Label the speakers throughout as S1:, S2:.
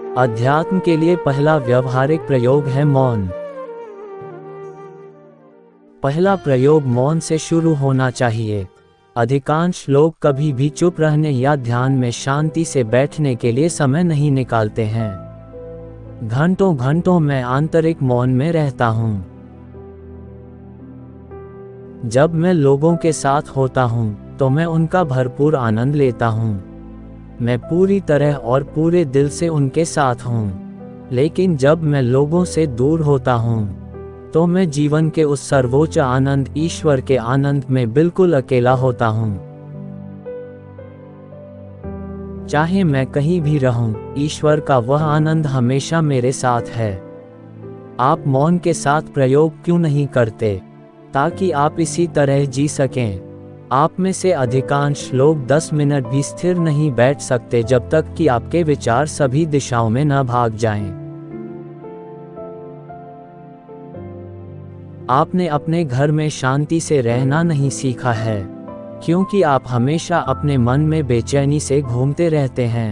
S1: अध्यात्म के लिए पहला व्यवहारिक प्रयोग है मौन। पहला प्रयोग मौन से शुरू होना चाहिए। अधिकांश लोग कभी भी चुप रहने या ध्यान में शांति से बैठने के लिए समय नहीं निकालते हैं। घंटों घंटों मैं आंतरिक मौन में रहता हूँ। जब मैं लोगों के साथ होता हूँ तो मैं उनका भरपूर आनंद लेता हूँ। मैं पूरी तरह और पूरे दिल से उनके साथ हूँ। लेकिन जब मैं लोगों से दूर होता हूँ तो मैं जीवन के उस सर्वोच्च आनंद, ईश्वर के आनंद में बिल्कुल अकेला होता हूँ। चाहे मैं कहीं भी रहूं, ईश्वर का वह आनंद हमेशा मेरे साथ है। आप मौन के साथ प्रयोग क्यों नहीं करते, ताकि आप इसी तरह जी सकें? आप में से अधिकांश लोग 10 मिनट भी स्थिर नहीं बैठ सकते जब तक कि आपके विचार सभी दिशाओं में न भाग जाएं। आपने अपने घर में शांति से रहना नहीं सीखा है, क्योंकि आप हमेशा अपने मन में बेचैनी से घूमते रहते हैं।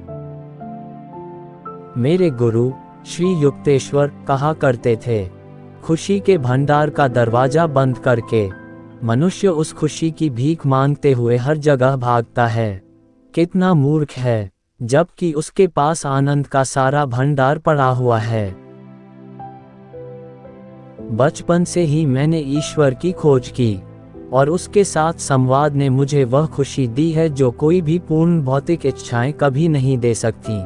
S1: मेरे गुरु श्री युक्तेश्वर कहा करते थे, खुशी के भंडार का दरवाजा बंद करके मनुष्य उस खुशी की भीख मांगते हुए हर जगह भागता है। कितना मूर्ख है, जबकि उसके पास आनंद का सारा भंडार पड़ा हुआ है। बचपन से ही मैंने ईश्वर की खोज की और उसके साथ संवाद ने मुझे वह खुशी दी है जो कोई भी पूर्ण भौतिक इच्छाएं कभी नहीं दे सकती।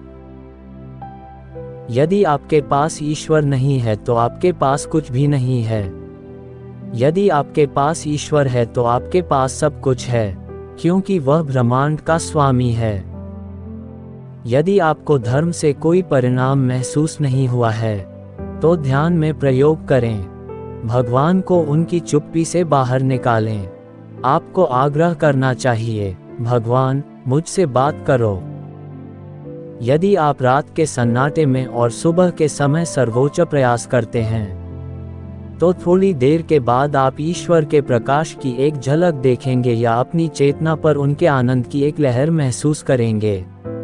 S1: यदि आपके पास ईश्वर नहीं है तो आपके पास कुछ भी नहीं है। यदि आपके पास ईश्वर है तो आपके पास सब कुछ है, क्योंकि वह ब्रह्मांड का स्वामी है। यदि आपको धर्म से कोई परिणाम महसूस नहीं हुआ है तो ध्यान में प्रयोग करें। भगवान को उनकी चुप्पी से बाहर निकालें। आपको आग्रह करना चाहिए, भगवान मुझसे बात करो। यदि आप रात के सन्नाटे में और सुबह के समय सर्वोच्च प्रयास करते हैं तो थोड़ी देर के बाद आप ईश्वर के प्रकाश की एक झलक देखेंगे या अपनी चेतना पर उनके आनंद की एक लहर महसूस करेंगे।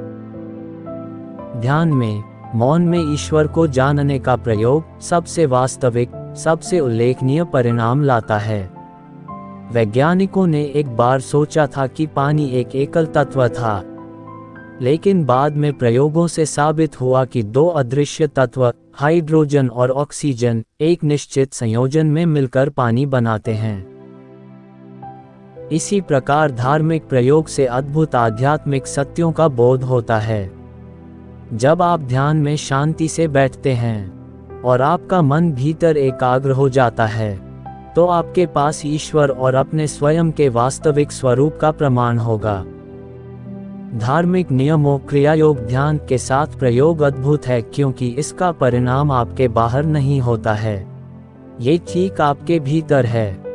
S1: ध्यान में, मौन में ईश्वर को जानने का प्रयोग सबसे वास्तविक, सबसे उल्लेखनीय परिणाम लाता है। वैज्ञानिकों ने एक बार सोचा था कि पानी एक एकल तत्व था, लेकिन बाद में प्रयोगों से साबित हुआ कि दो अदृश्य तत्व, हाइड्रोजन और ऑक्सीजन, एक निश्चित संयोजन में मिलकर पानी बनाते हैं। इसी प्रकार धार्मिक प्रयोग से अद्भुत आध्यात्मिक सत्यों का बोध होता है। जब आप ध्यान में शांति से बैठते हैं और आपका मन भीतर एकाग्र हो जाता है तो आपके पास ईश्वर और अपने स्वयं के वास्तविक स्वरूप का प्रमाण होगा। धार्मिक नियमों, क्रियायोग, ध्यान के साथ प्रयोग अद्भुत है, क्योंकि इसका परिणाम आपके बाहर नहीं होता है, ये ठीक आपके भीतर है।